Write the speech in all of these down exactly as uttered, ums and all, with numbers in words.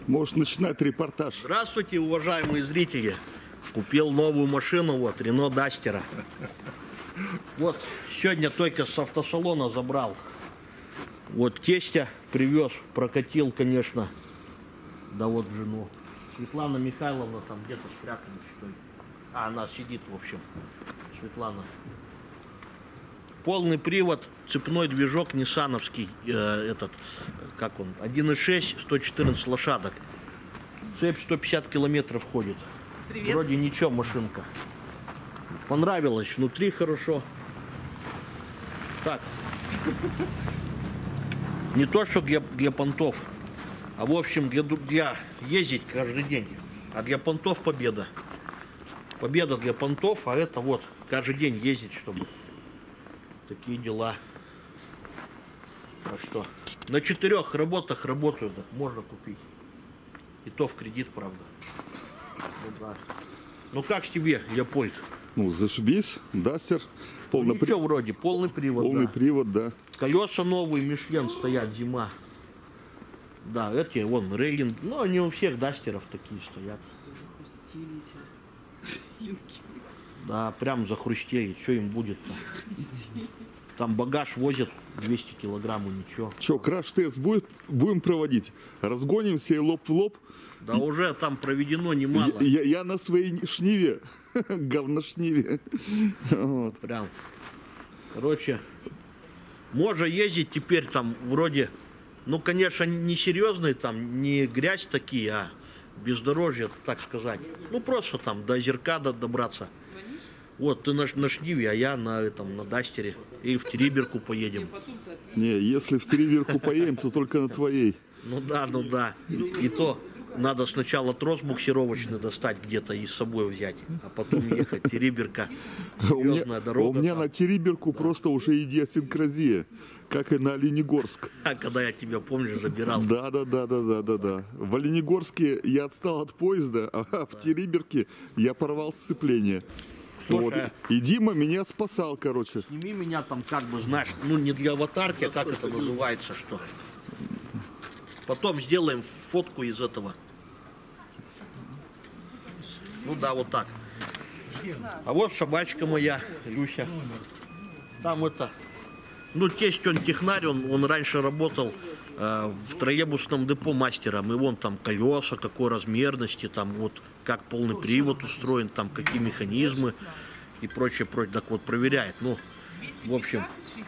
Можешь начинать репортаж. Здравствуйте, уважаемые зрители. Купил новую машину, вот, Рено Дастера. Вот, сегодня только с автосалона забрал. Вот, тестя привез, прокатил, конечно. Да вот жену. Светлана Михайловна там где-то спрятана, что ли. А, она сидит, в общем. Светлана. Полный привод, цепной движок ниссановский, э, этот, как он, один и шесть, сто четырнадцать лошадок. Цепь сто пятьдесят километров ходит. Привет. Вроде ничего, машинка. Понравилось, внутри хорошо. Так. Не то, что для, для понтов, а в общем для, для ездить каждый день. А для понтов победа. Победа для понтов, а это вот каждый день ездить, чтобы... Такие дела. Так что на четырех работах работаю, да, можно купить. И то в кредит, правда. Ну, да. Ну как с тебе, Леопольд? Ну, зашибись, Дастер. Полный, Ну, при... ничего вроде, полный привод. Полный да. привод, да. Колеса новые, Мишлен стоят, зима. Да, эти, вон, рейлинг. Ну, они у всех Дастеров такие стоят. Да, прям захрустели. Что им будет-то? Там багаж возят двести килограмм и ничего. Че, краш-тест будет, будем проводить? Разгонимся и лоб в лоб? Да уже там проведено немало. Я, я на своей шниве, говношниве. Вот. Прям. Короче, можно ездить теперь там вроде, ну, конечно, не серьезные там, не грязь такие, а бездорожье, так сказать. Ну, просто там до Озерка добраться. Вот, ты на, на Шниве, а я на этом, на Дастере. И в Териберку поедем. Не, если в Териберку поедем, то только на твоей. Ну да, ну да. И, и то надо сначала трос буксировочный достать где-то и с собой взять, а потом ехать. Териберка, серьезная дорога. У меня там. на Териберку да. Просто уже идиосинкразия, как и на Оленегорск. А когда я тебя, помнишь, забирал. Да, да, да, да, да, да, да. В Оленегорске я отстал от поезда, а да. в Териберке я порвал сцепление. Вот. И Дима меня спасал, короче. Сними меня там, как бы, знаешь, ну не для аватарки, а как это называется, что. Потом сделаем фотку из этого. Ну да, вот так. А вот собачка моя, Люся. Там это, ну тесть он технарь, он, он раньше работал э, в троллейбусном депо мастером. И вон там колеса, какой размерности, там вот как полный привод устроен, там какие механизмы и прочее, прочее. Так вот проверяет. Ну, в общем,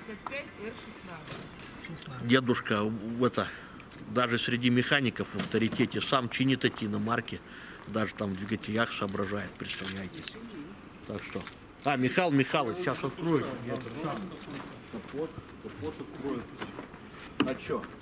дедушка в это, даже среди механиков в авторитете, сам чинит эти иномарки, даже там в двигателях соображает, представляете. Так что. А, Михаил Михайлович, сейчас открою. Капот, капот открою. А что?